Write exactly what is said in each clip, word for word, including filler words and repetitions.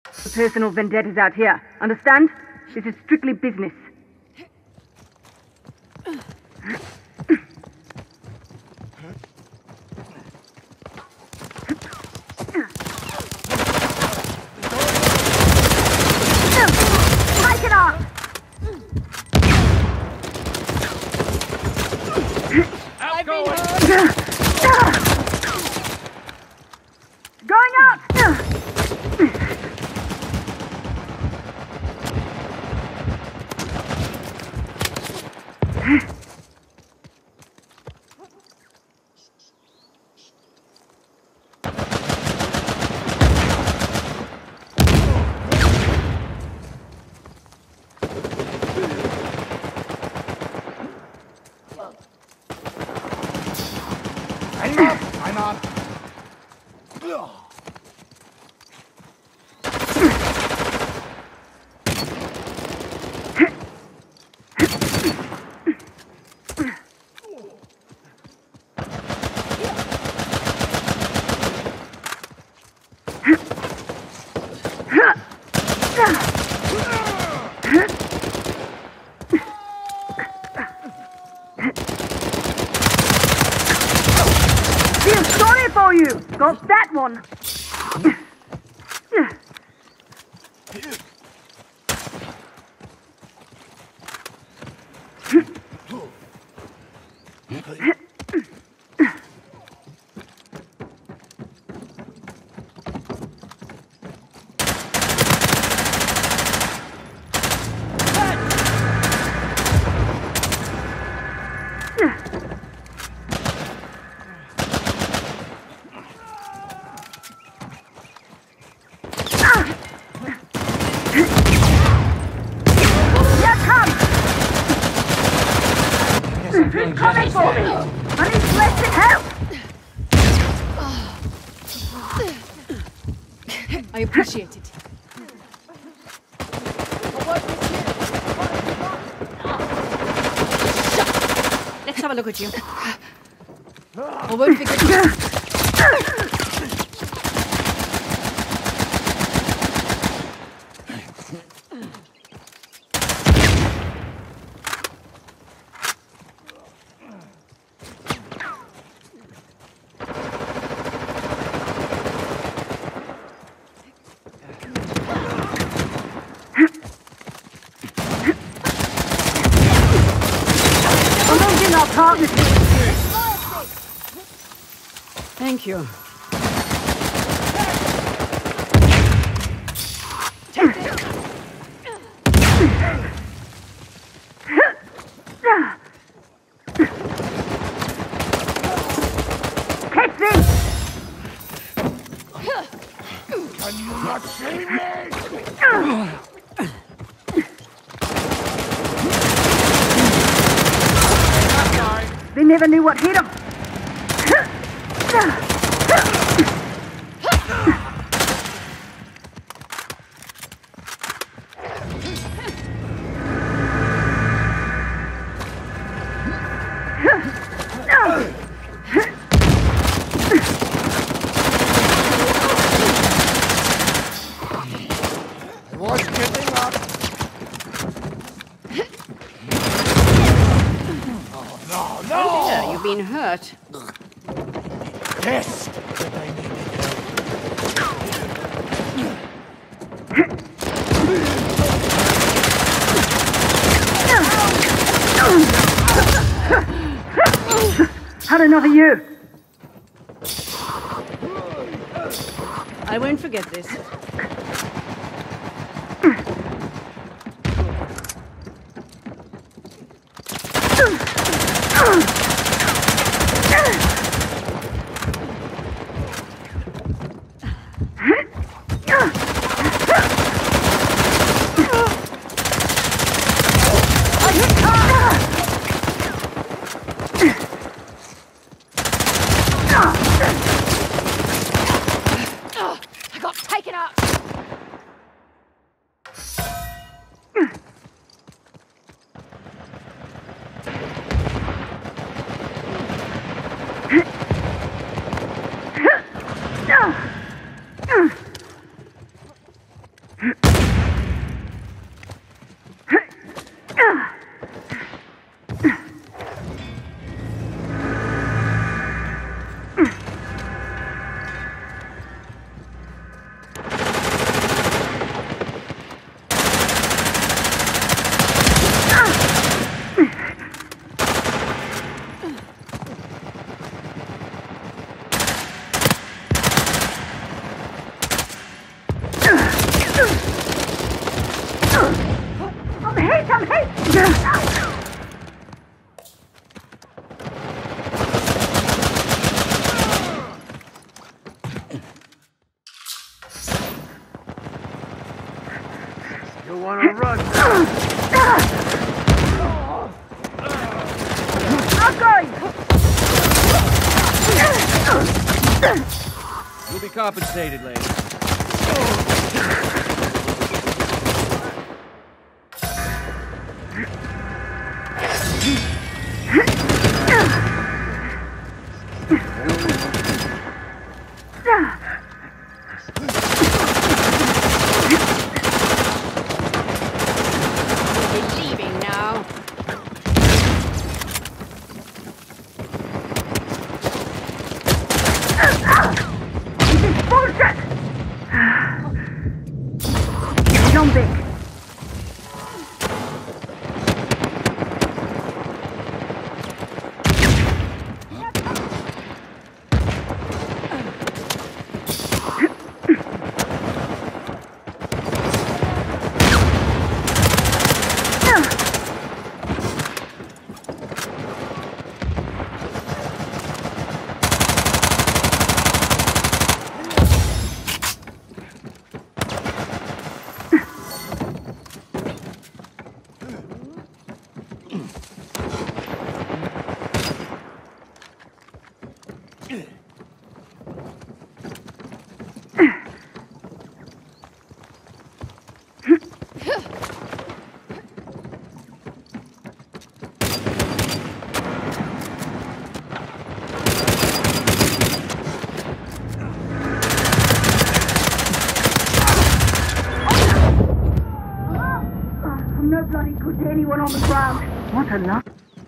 The personal vendettas out here. Understand? This is strictly business. Take it up! Outgoing! Going up! I'm up! I'm up! Feel sorry for you! Got that one! Coming for me! I need blessed help! I appreciate it. Let's have a look at you. I won't forget you. Thank you. Catch this! Can you not see me? They never knew what hit them. I was getting up. Oh, no, no! Oh dear, you've been hurt. Yes! Had enough of you. I won't forget this. I got taken up! You wanna run? I'm going! You'll be compensated, lady. We're leaving now. This is bullshit! Zombie! I'm no bloody good to anyone on the ground. What a luck.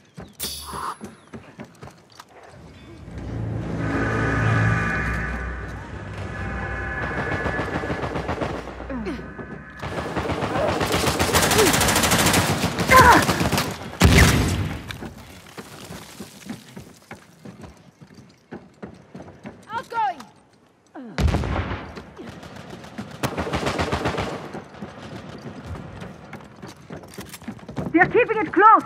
Outgoing! They're keeping it close.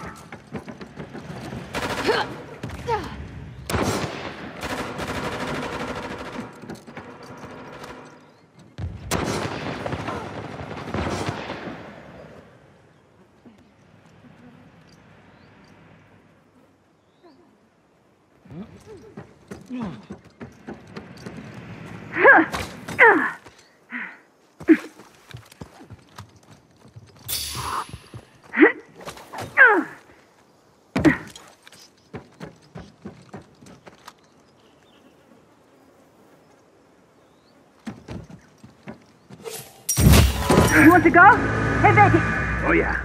You want to go? Have at it. Oh yeah.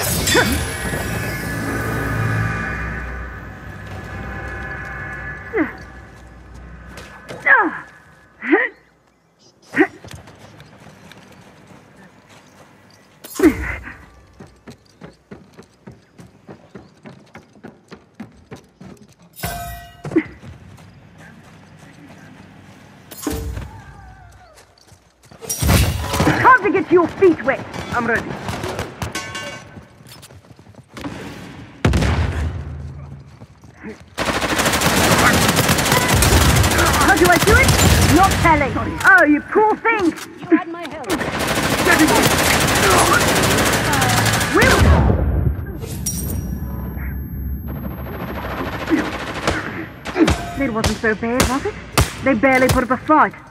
Time to get your feet wet. I'm ready. How do I do it? Not telling. Oh, you poor thing. You had my help. Will. It wasn't so bad, was it? They barely put up a fight.